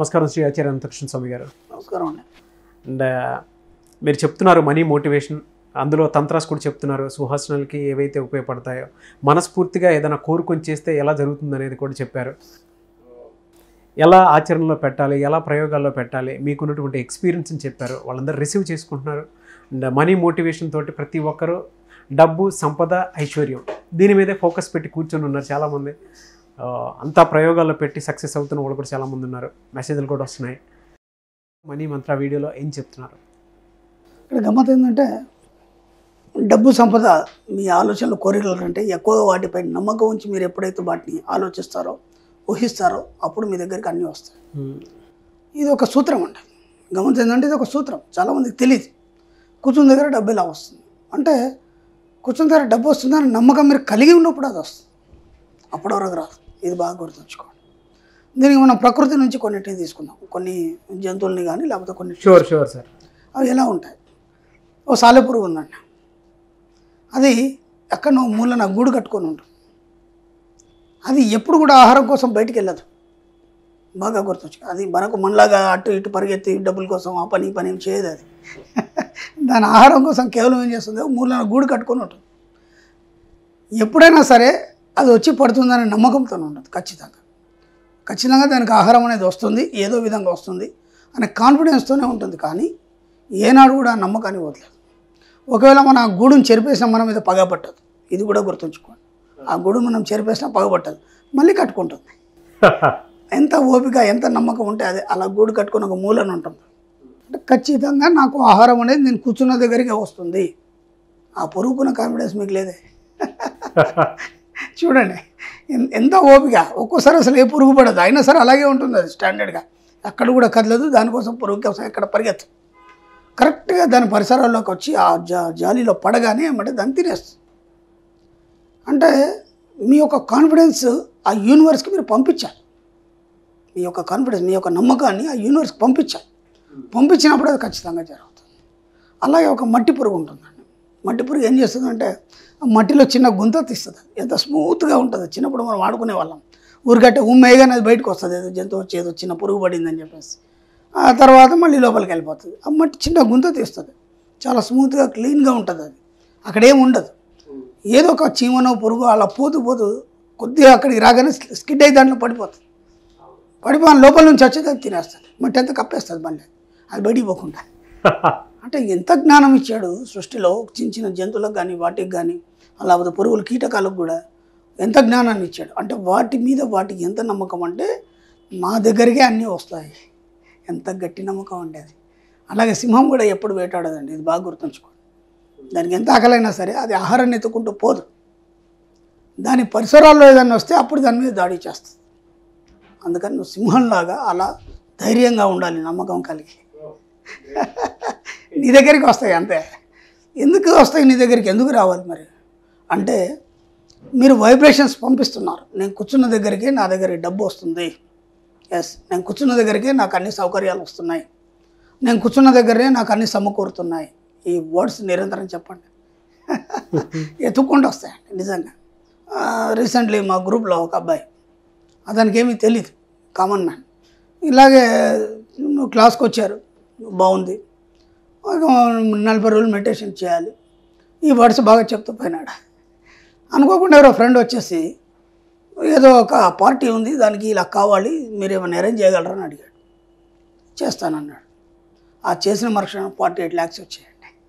నమస్కారం శ్రీ ఆచార్య అనంత కృష్ణ స్వామి గారు. నమస్కారం అండి. అండ్ మీరు చెప్తున్నారు మనీ మోటివేషన్, అందులో తంత్రాస్ కూడా చెప్తున్నారు, సుహాసనలకి ఏవైతే ఉపయోగపడతాయో మనస్ఫూర్తిగా ఏదైనా కోరుకొని చేస్తే ఎలా జరుగుతుంది అనేది కూడా చెప్పారు. ఎలా ఆచరణలో పెట్టాలి, ఎలా ప్రయోగాల్లో పెట్టాలి, మీకున్నటువంటి ఎక్స్పీరియన్స్ని చెప్పారు. వాళ్ళందరూ రిసీవ్ చేసుకుంటున్నారు. అండ్ మనీ మోటివేషన్ తోటి ప్రతి ఒక్కరూ డబ్బు, సంపద, ఐశ్వర్యం దీని మీదే ఫోకస్ పెట్టి కూర్చొని ఉన్నారు చాలామంది. అంతా ప్రయోగాల్లో పెట్టి సక్సెస్ అవుతున్న వాళ్ళు కూడా చాలామంది ఉన్నారు. మెసేజ్లు కూడా వస్తున్నాయి. మనీ మంత్ర వీడియోలో ఏం చెప్తున్నారు? ఇక్కడ గమ్మత్ ఏంటంటే, డబ్బు, సంపద మీ ఆలోచనలు, కోరికల కంటే ఎక్కువగా వాటిపై నమ్మకం ఉంచి మీరు ఎప్పుడైతే వాటిని ఆలోచిస్తారో, ఊహిస్తారో అప్పుడు మీ దగ్గరికి అన్నీ వస్తాయి. ఇది ఒక సూత్రం అండి. గమ్మత్ ఏంటంటే ఇది ఒక సూత్రం, చాలామందికి తెలియదు. కూర్చున్న దగ్గర డబ్బు ఇలా వస్తుంది అంటే, కూర్చున్న దగ్గర డబ్బు వస్తుందని నమ్మకం మీరు కలిగి ఉన్నప్పుడు అది వస్తుంది, అప్పటి వరకు రాదు. ఇది బాగా గుర్తుంచుకోండి. దీనికి మనం ప్రకృతి నుంచి కొన్నిటిని తీసుకుందాం, కొన్ని జంతువుల్ని కానీ లేకపోతే కొన్ని. Sure sir. అవి ఎలా ఉంటాయి? ఓ సాలెపురుగు ఉందండి, అది ఎక్కడో మూలన గూడు కట్టుకొని ఉంటుంది. అది ఎప్పుడు కూడా ఆహారం కోసం బయటికి వెళ్ళదు, బాగా గుర్తుంచుకో. అది మనలాగా అటు ఇటు పరిగెత్తి డబ్బుల కోసం ఆ పని ఈ పని ఏం చేయదు. అది దాని ఆహారం కోసం కేవలం ఏం చేస్తుంది, మూలన గూడు కట్టుకొని ఉంటుంది. ఎప్పుడైనా సరే అది వచ్చి పడుతుందనే నమ్మకంతో ఉండదు. ఖచ్చితంగా దానికి ఆహారం అనేది వస్తుంది, ఏదో విధంగా వస్తుంది అనే కాన్ఫిడెన్స్తోనే ఉంటుంది. కానీ ఏనాడు కూడా ఆ నమ్మకాన్ని వదలదు. ఒకవేళ మన ఆ గూడును చెరిపేసినా మన మీద పగ పట్టదు. ఇది కూడా గుర్తుంచుకోండి. ఆ గూడు మనం చెరిపేసినా పగబట్టదు, మళ్ళీ కట్టుకుంటుంది. ఎంత ఓపిక, ఎంత నమ్మకం ఉంటే అదే అలా గూడు కట్టుకుని ఒక మూలన ఉంటుంది. అంటే ఖచ్చితంగా నాకు ఆహారం అనేది నేను కూర్చున్న దగ్గరికి వస్తుంది. ఆ పురుగుకున్న కాన్ఫిడెన్స్ మీకు లేదే. చూడండి ఎంత ఓపిక. ఒక్కోసారి అసలు ఏ పురుగు పడదు, అయినా సరే అలాగే ఉంటుంది అది స్టాండర్డ్గా. అక్కడ కూడా కదలదు, దానికోసం పురుగు కోసం ఎక్కడ పరిగెత్తు. కరెక్ట్గా దాని పరిసరాల్లోకి వచ్చి ఆ జాలీలో పడగానే ఏమంటే దాన్ని తినేస్తుంది. అంటే మీ యొక్క కాన్ఫిడెన్స్ ఆ యూనివర్స్కి మీరు పంపించాలి. మీ యొక్క కాన్ఫిడెన్స్, మీ యొక్క నమ్మకాన్ని ఆ యూనివర్స్కి పంపించాలి. పంపించినప్పుడు అది ఖచ్చితంగా జరుగుతుంది. అలాగే ఒక మట్టి పురుగు ఉంటుందండి. మట్టి పురుగు ఏం చేస్తుందంటే, మట్టిలో చిన్న గుంత తీస్తుంది. ఎంత స్మూత్గా ఉంటుంది. చిన్నప్పుడు మనం ఆడుకునే వాళ్ళం. ఊరికట్టే ఉమ్మేయగానే అది బయటకు వస్తుంది, ఏదో జంతువు వచ్చి ఏదో చిన్న పురుగు పడిందని చెప్పేసి. ఆ తర్వాత మళ్ళీ లోపలికి వెళ్ళిపోతుంది. ఆ మట్టి చిన్న గుంత తీస్తుంది, చాలా స్మూత్గా క్లీన్గా ఉంటుంది. అది అక్కడేం ఉండదు. ఏదో ఒక చీమనో పురుగు అలా పోతూ కొద్దిగా అక్కడికి రాగానే స్కిడ్ అయ్యి దాంట్లో పడిపోతుంది. పడిపోయిన లోపల నుంచి వచ్చేది తినేస్తుంది. మట్టి అంతా కప్పేస్తుంది మళ్ళీ, అది బయటికి పోకుండా. అంటే ఎంత జ్ఞానం ఇచ్చాడు సృష్టిలో, చిన్న జంతువులకు కానీ వాటికి కానీ, అలాగే పురుగులు, కీటకాలకు కూడా ఎంత జ్ఞానాన్ని ఇచ్చాడు. అంటే వాటి మీద వాటికి ఎంత నమ్మకం అంటే, మా దగ్గరికే అన్నీ వస్తాయి. ఎంత గట్టి నమ్మకం అంటే అది. అలాగే సింహం కూడా ఎప్పుడు వేటాడదండి, ఇది బాగా గుర్తుంచుకోండి. దానికి ఎంత ఆకలైనా సరే అది ఆహారాన్ని ఎత్తుకుంటూ పోదు. దాని పరిసరాల్లో ఏదైనా వస్తే అప్పుడు దాని మీద దాడి చేస్తుంది. అందుకని నువ్వు సింహంలాగా అలా ధైర్యంగా ఉండాలి, నమ్మకం కలిగి. నీ దగ్గరికి వస్తాయి అంతే. ఎందుకు వస్తాయి నీ దగ్గరికి, ఎందుకు రావాలి మరి అంటే, మీరు వైబ్రేషన్స్ పంపిస్తున్నారు. నేను కూర్చున్న దగ్గరికి నా దగ్గరికి డబ్బు వస్తుంది. ఎస్, నేను కూర్చున్న దగ్గరికి నాకు అన్ని సౌకర్యాలు వస్తున్నాయి. నేను కూర్చున్న దగ్గరే నాకు అన్ని సమకూరుతున్నాయి. ఈ వర్డ్స్ నిరంతరం చెప్పండి, ఎత్తుక్కుంటూ వస్తాయండి నిజంగా. రీసెంట్లీ మా గ్రూప్లో ఒక అబ్బాయి, అతనికి ఏమీ తెలీదు, కామన్ మ్యాన్. ఇలాగే క్లాస్కి వచ్చారు, బాగుంది, 40 రోజులు మెడిటేషన్ చేయాలి, ఈ వర్డ్స్ బాగా చెప్తూ పోయినాడు. అనుకోకుండా ఎవరో ఫ్రెండ్ వచ్చేసి, ఏదో ఒక పార్టీ ఉంది దానికి ఇలా కావాలి, మీరు ఏమైనా అరేంజ్ చేయగలరా అని అడిగాడు. చేస్తానన్నాడు. ఆ చేసిన మరుక్షణం 48 lakhs వచ్చాయండి.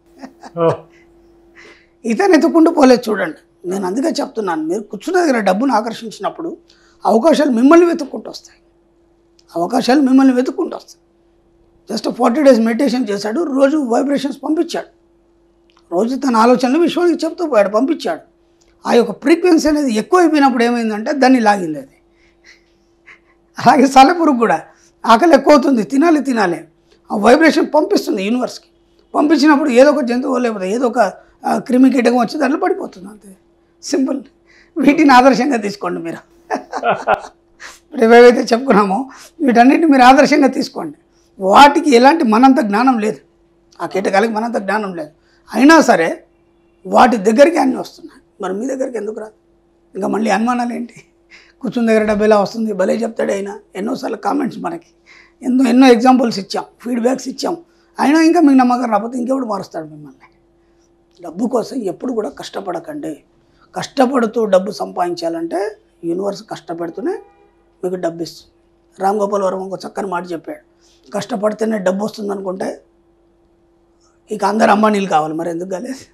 ఇతను ఎత్తుకుంటూ పోలేదు. చూడండి, నేను అందుకే చెప్తున్నాను, మీరు కూర్చున్న దగ్గర డబ్బును ఆకర్షించినప్పుడు అవకాశాలు మిమ్మల్ని వెతుక్కుంటూ వస్తాయి. అవకాశాలు మిమ్మల్ని వెతుక్కుంటూ వస్తాయి. జస్ట్ 40 days మెడిటేషన్ చేశాడు, రోజు వైబ్రేషన్స్ పంపించాడు, రోజు తన ఆలోచనలు విశ్వానికి చెప్తూ పోయాడు, పంపించాడు. ఆ యొక్క ఫ్రీక్వెన్సీ అనేది ఎక్కువైపోయినప్పుడు ఏమైందంటే దాన్ని లాగింది అది. అలాగే సాలెపురుగు కూడా ఆకలి ఎక్కువ అవుతుంది, తినాలి, ఆ వైబ్రేషన్ పంపిస్తుంది యూనివర్స్కి. పంపించినప్పుడు ఏదో ఒక జంతువు లేకపోతే ఏదో ఒక క్రిమి కీటకం వచ్చి దాంట్లో పడిపోతుంది, అంతే సింపుల్. వీటిని ఆదర్శంగా తీసుకోండి మీరు. ఇప్పుడు ఏవేవైతే చెప్పుకున్నామో వీటన్నిటిని మీరు ఆదర్శంగా తీసుకోండి. వాటికి ఎలాంటి మనంత జ్ఞానం లేదు, ఆ కీటకాలకి మనంత జ్ఞానం లేదు. అయినా సరే వాటి దగ్గరికి అన్నీ వస్తున్నాయి. మరి మీ దగ్గరికి ఎందుకు రాదు? ఇంకా మళ్ళీ అనుమానాలు ఏంటి? కూర్చున్న దగ్గర డబ్బు ఎలా వస్తుంది, భలే చెప్తాడు అయినా. ఎన్నోసార్లు కామెంట్స్ మనకి ఎన్నో ఎగ్జాంపుల్స్ ఇచ్చాం, ఫీడ్బ్యాక్స్ ఇచ్చాం, అయినా ఇంకా మీకు నమ్మకం రాకపోతే ఇంకెప్పుడు మారుస్తాడు మిమ్మల్ని. డబ్బు కోసం ఎప్పుడు కూడా కష్టపడకండి. కష్టపడుతూ డబ్బు సంపాదించాలంటే యూనివర్స్ కష్టపెడుతూనే మీకు డబ్బు ఇస్తుంది. రామ్ గోపాల్ వర్మ ఒక చక్కని మాట చెప్పాడు, కష్టపడితేనే డబ్బు వస్తుంది అనుకుంటే ఇక అందరు అంబానీలు కావాలి, మరి ఎందుకు కాలేదు?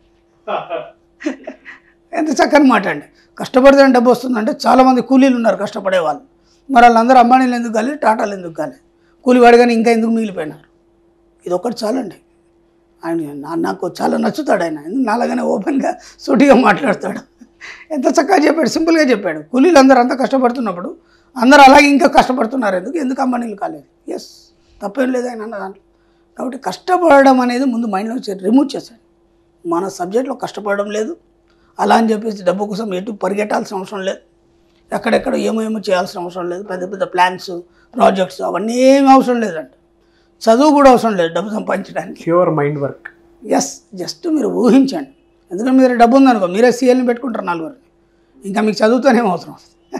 ఎంత చక్కని మాట అండి. కష్టపడితేనే డబ్బు వస్తుందంటే చాలామంది కూలీలు ఉన్నారు కష్టపడే వాళ్ళు, మరి వాళ్ళందరూ అంబానీలు ఎందుకు కాలేదు, టాటాలు ఎందుకు కాలేదు? కూలివాడు కానీ ఇంకా ఎందుకు మిగిలిపోయినారు? ఇది ఒక్కటి చాలండి. ఆయన నాకు చాలా నచ్చుతాడు. ఆయన నాలాగానే ఓపెన్గా సూటిగా మాట్లాడతాడు. ఎంత చక్కగా చెప్పాడు, సింపుల్గా చెప్పాడు. కూలీలు అందరూ అంతా కష్టపడుతున్నప్పుడు అందరూ అలాగే ఇంకా కష్టపడుతున్నారు, ఎందుకు అంబానీలు కాలేదు? ఎస్, తప్పేం లేదు ఆయన అన్న దాంట్లో. కాబట్టి కష్టపడడం అనేది ముందు మైండ్లో రిమూవ్ చేశాడు. మన సబ్జెక్ట్లో కష్టపడడం లేదు, అలా అని చెప్పేసి డబ్బు కోసం ఎటు పరిగెట్టాల్సిన అవసరం లేదు, ఎక్కడెక్కడ ఏమో చేయాల్సిన అవసరం లేదు, పెద్ద పెద్ద ప్లాన్స్ ప్రాజెక్ట్స్ అవన్నీ ఏమి అవసరం లేదండి. చదువు కూడా అవసరం లేదు డబ్బు సంపాదించడానికి. Pure mind work. Yes, just మీరు ఊహించండి. ఎందుకంటే మీరు డబ్బు ఉందనుకో, మీరే సీఎల్ని పెట్టుకుంటారు నలుగురిని, ఇంకా మీకు చదువుతూనే అవసరం.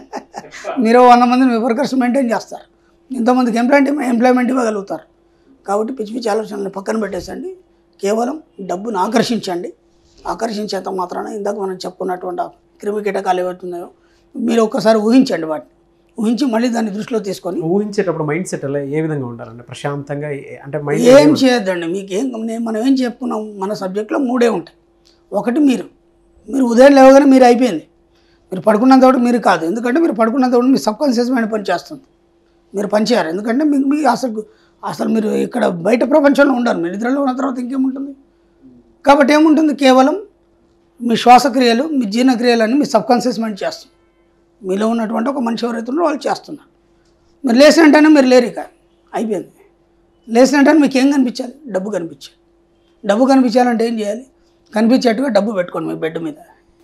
మీరు 100 మందిని వర్కర్స్ మెయింటైన్ చేస్తారు, ఎంతోమందికి ఎంప్లాయ్మెంట్ ఇవ్వగలుగుతారు. కాబట్టి పిచ్చి పిచ్చి ఆలోచనలు పక్కన పెట్టేసండి, కేవలం డబ్బును ఆకర్షించండి. ఆకర్షించేంత మాత్రాన ఇందాక మనం చెప్పుకున్నటువంటి క్రిమి కీటకాలు ఏవైతున్నాయో మీరు ఒక్కసారి ఊహించండి, వాటిని ఊహించి మళ్ళీ దాన్ని దృష్టిలో తీసుకొని. ఊహించేటప్పుడు మైండ్ సెట్ అలా ఏ విధంగా ఉండాలండి? ప్రశాంతంగా, అంటే ఏం చేయొద్దండి. మనం ఏం చెప్పుకున్నాం, మన సబ్జెక్ట్లో 3 ఉంటాయి. ఒకటి మీరు ఉదయం లేవగానే మీరు అయిపోయింది, మీరు పడుకున్నంత ఒకటి మీరు కాదు. ఎందుకంటే మీరు పడుకున్నంత ఒకటి మీ సబ్కాన్షియస్ మైండ్ పని చేస్తుంది, మీరు పనిచేయాలి. ఎందుకంటే మీకు అసలు మీరు ఇక్కడ బయట ప్రపంచంలో ఉండరు, మీరు నిద్రలో ఉన్న తర్వాత ఇంకేముంటుంది? కాబట్టి ఏముంటుంది? కేవలం మీ శ్వాసక్రియలు, మీ జీర్ణక్రియలన్నీ మీ సబ్కాన్షియస్ మైండ్ చేస్తుంది. మీలో ఉన్నటువంటి ఒక మనిషి ఎవరైతే ఉన్నారో వాళ్ళు చేస్తున్నారు. మీరు లేచిన వెంటనే మీరు లేరు, ఇక అయిపోయింది. లేచిన వెంటనే మీకు ఏం కనిపించాలి? డబ్బు కనిపించాలి. డబ్బు కనిపించాలంటే ఏం చేయాలి? కనిపించేట్టుగా డబ్బు పెట్టుకోండి మీ బెడ్ మీద.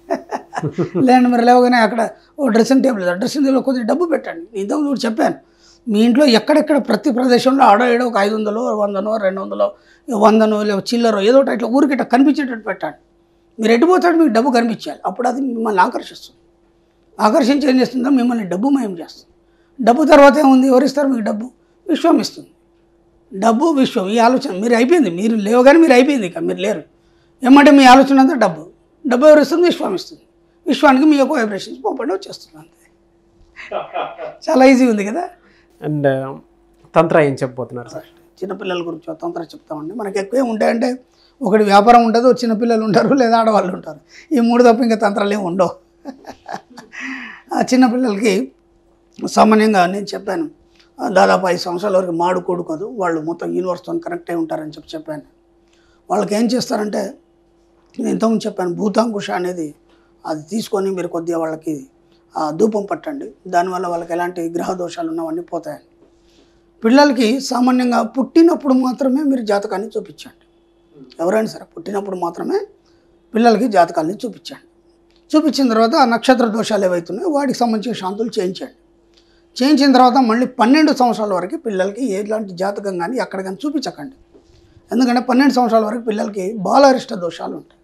లేదంటే మీరు లేవగానే అక్కడ ఓ డ్రెస్సింగ్ టేబుల్లో కొద్దిగా డబ్బు పెట్టండి. ఇంతకుముందు చెప్పాను, మీ ఇంట్లో ఎక్కడెక్కడ ప్రతి ప్రదేశంలో ఆడో ఒక 500, 100, 200, 100 లేదా చిల్లరో ఏదో ఒకటి ఇట్లా ఊరికి ఇట్లా కనిపించేటట్టు పెట్టండి. మీరు ఎటుపోతాడు మీకు డబ్బు కనిపించాలి. అప్పుడు అది మిమ్మల్ని ఆకర్షిస్తుంది. ఆకర్షించి ఏం చేస్తుందో మిమ్మల్ని డబ్బుమయం చేస్తుంది. డబ్బు తర్వాత ఏముంది? ఎవరిస్తారు మీకు డబ్బు? విశ్వం ఇస్తుంది. డబ్బు, విశ్వం, ఈ ఆలోచన మీరు అయిపోయింది. మీరు లేవగానే మీరు అయిపోయింది, ఇక మీరు లేరు. ఏమంటే మీ ఆలోచన అంతా డబ్బు ఎవరు ఇస్తుంది? విశ్వం ఇస్తుంది. విశ్వానికి మీ యొక్క వైబ్రేషన్స్ పంపండి, వచ్చేస్తుంది. అంతే, చాలా ఈజీ ఉంది కదా. అండ్ తంత్ర ఏం చెప్పబోతున్నారు సార్? చిన్నపిల్లల గురించి తంత్ర చెప్తామండి. మనకి ఎక్కువ ఉంటాయంటే ఒకటి వ్యాపారం ఉంటుంది, చిన్నపిల్లలు ఉంటారు, లేదా ఆడవాళ్ళు ఉంటారు. ఈ 3 తప్ప ఇంకా తంత్రాలు ఏమి ఉండవు. చిన్నపిల్లలకి సామాన్యంగా నేను చెప్పాను, దాదాపు 5 సంవత్సరాల వరకు మాడు కొడుకోదు, వాళ్ళు మొత్తం యూనివర్స్తో కనెక్ట్ అయి ఉంటారని చెప్పాను. వాళ్ళకి ఏం చేస్తారంటే, నేను ఇంతకుముందు చెప్పాను, భూతాంకుశ అనేది అది తీసుకొని మీరు కొద్దిగా వాళ్ళకి ధూపం పట్టండి. దానివల్ల వాళ్ళకి ఎలాంటి గ్రహ దోషాలు ఉన్నవన్నీ పోతాయని. పిల్లలకి సామాన్యంగా పుట్టినప్పుడు మాత్రమే మీరు జాతకాన్ని చూపించండి. ఎవరైనా సరే పుట్టినప్పుడు మాత్రమే పిల్లలకి జాతకాన్ని చూపించండి. చూపించిన తర్వాత ఆ నక్షత్ర దోషాలు ఏవైతున్నాయో వాటికి సంబంధించిన శాంతులు చేయించండి. చేయించిన తర్వాత మళ్ళీ 12 సంవత్సరాల వరకు పిల్లలకి ఎలాంటి జాతకం కానీ ఎక్కడ కానీ చూపించకండి. ఎందుకంటే 12 సంవత్సరాల వరకు పిల్లలకి బాలారిష్ట దోషాలు ఉంటాయి.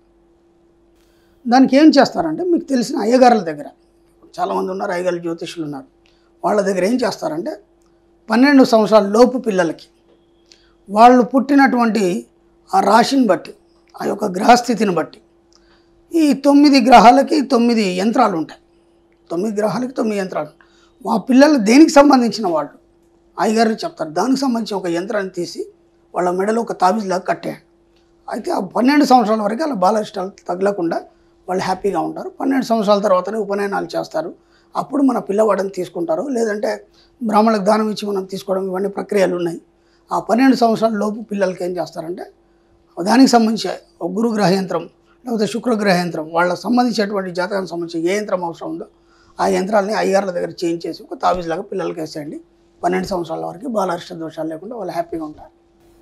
దానికి ఏం చేస్తారంటే, మీకు తెలిసిన అయ్యగారుల దగ్గర చాలామంది ఉన్నారు, అయ్యగారు జ్యోతిష్యులు ఉన్నారు, వాళ్ళ దగ్గర ఏం చేస్తారంటే 12 సంవత్సరాల లోపు పిల్లలకి వాళ్ళు పుట్టినటువంటి ఆ రాశిని బట్టి, ఆ యొక్క గ్రహస్థితిని బట్టి, ఈ 9 గ్రహాలకి 9 యంత్రాలు ఉంటాయి. 9 గ్రహాలకి 9 యంత్రాలు. ఆ పిల్లలు దేనికి సంబంధించిన వాళ్ళు అయ్యగారు చెప్తారు. దానికి సంబంధించిన ఒక యంత్రాన్ని తీసి వాళ్ళ మెడలో ఒక తాబీజ్లాగా కట్టేయండి. అయితే ఆ 12 సంవత్సరాల వరకు అలా బాలయిష్టాలు తగలకుండా వాళ్ళు హ్యాపీగా ఉంటారు. 12 సంవత్సరాల తర్వాతనే ఉపనయనాలు చేస్తారు. అప్పుడు మన పిల్లవాడిని తీసుకుంటారు, లేదంటే బ్రాహ్మణులకు దానం ఇచ్చి మనం తీసుకోవడం, ఇవన్నీ ప్రక్రియలు ఉన్నాయి. ఆ 12 సంవత్సరాల లోపు పిల్లలకి ఏం చేస్తారంటే, దానికి సంబంధించి ఒక గురుగ్రహ యంత్రం లేకపోతే శుక్రగ్రహ యంత్రం, వాళ్ళకి సంబంధించినటువంటి జాతకానికి సంబంధించి ఏ యంత్రం అవసరం ఉందో ఆ యంత్రాలని అయ్యగారుల దగ్గర చేంజ్ చేసి ఒక తాబీజ్లాగా పిల్లలకి వేసేయండి. 12 సంవత్సరాల వరకు బాలారిష్ట దోషాలు లేకుండా వాళ్ళు హ్యాపీగా ఉంటారు.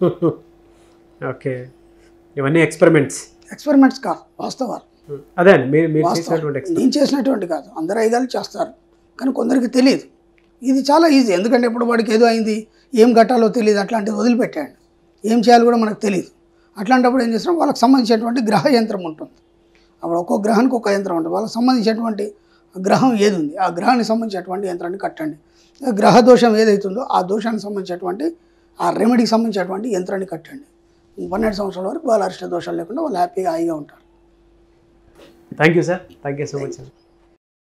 ఓకే, ఇవన్నీ ఎక్స్పెరిమెంట్స్ కాదు, వాస్తవాలు. అదే నేను చేసినటువంటి కాదు, అందరూ అయ్యగారు చేస్తారు, కానీ కొందరికి తెలియదు. ఇది చాలా ఈజీ, ఎందుకంటే ఇప్పుడు వాడికి ఏదో అయింది, ఏం కట్టాలో తెలియదు, అట్లాంటిది వదిలిపెట్టాడు, ఏం చేయాలో కూడా మనకు తెలియదు. అట్లాంటప్పుడు ఏం చేస్తాం, వాళ్ళకి సంబంధించినటువంటి గ్రహ యంత్రం ఉంటుంది. అప్పుడు ఒక్కో గ్రహానికి ఒక యంత్రం ఉంటుంది. వాళ్ళకి సంబంధించినటువంటి గ్రహం ఏది ఉంది ఆ గ్రహానికి సంబంధించినటువంటి యంత్రాన్ని కట్టండి. గ్రహ దోషం ఏదైతుందో ఆ దోషానికి సంబంధించినటువంటి ఆ రెమెడీకి సంబంధించినటువంటి యంత్రాన్ని కట్టండి. 12 సంవత్సరాల వరకు వాళ్ళ అరిష్ట దోషాలు లేకుండా వాళ్ళు హ్యాపీగా హాయిగా ఉంటారు. Thank you sir, thank you so much sir.